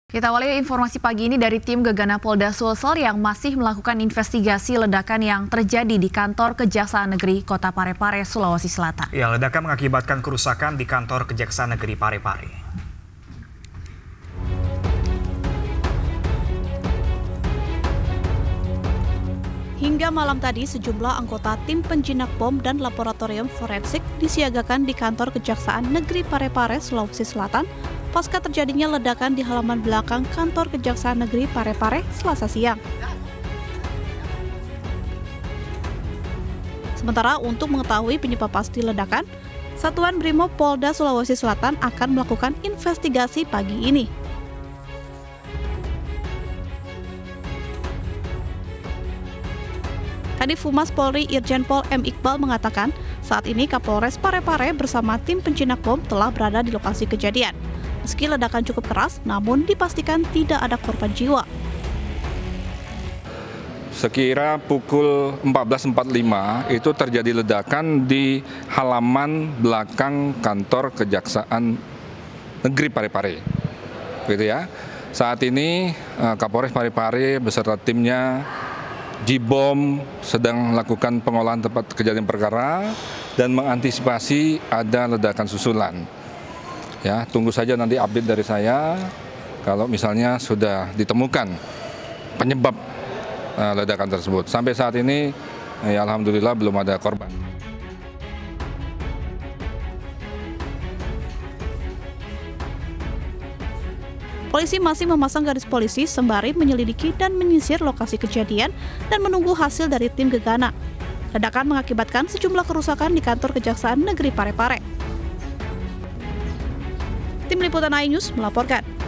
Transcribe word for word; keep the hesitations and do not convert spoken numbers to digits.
Kita awali informasi pagi ini dari tim Gegana Polda Sulsel yang masih melakukan investigasi ledakan yang terjadi di kantor Kejaksaan Negeri Kota Parepare, Sulawesi Selatan. Ya, ledakan mengakibatkan kerusakan di kantor Kejaksaan Negeri Parepare. Hingga malam tadi, sejumlah anggota tim penjinak bom dan laboratorium forensik disiagakan di kantor Kejaksaan Negeri Parepare, Sulawesi Selatan, pasca terjadinya ledakan di halaman belakang kantor Kejaksaan Negeri Parepare Selasa siang. Sementara untuk mengetahui penyebab pasti ledakan, Satuan Brimob Polda Sulawesi Selatan akan melakukan investigasi pagi ini. Kadif Humas Polri Irjen Pol M. Iqbal mengatakan, saat ini Kapolres Parepare bersama tim penjinak bom telah berada di lokasi kejadian. Meski ledakan cukup keras, namun dipastikan tidak ada korban jiwa. Sekira pukul empat belas empat puluh lima itu terjadi ledakan di halaman belakang kantor Kejaksaan Negeri Parepare. Gitu ya. Saat ini Kapolres Parepare beserta timnya Jibom sedang melakukan pengolahan tempat kejadian perkara dan mengantisipasi ada ledakan susulan. Ya, tunggu saja nanti update dari saya kalau misalnya sudah ditemukan penyebab uh, ledakan tersebut. Sampai saat ini, ya, alhamdulillah belum ada korban. Polisi masih memasang garis polisi sembari menyelidiki dan menyisir lokasi kejadian dan menunggu hasil dari tim Gegana. Ledakan mengakibatkan sejumlah kerusakan di kantor Kejaksaan Negeri Parepare. Tim Liputan iNews melaporkan.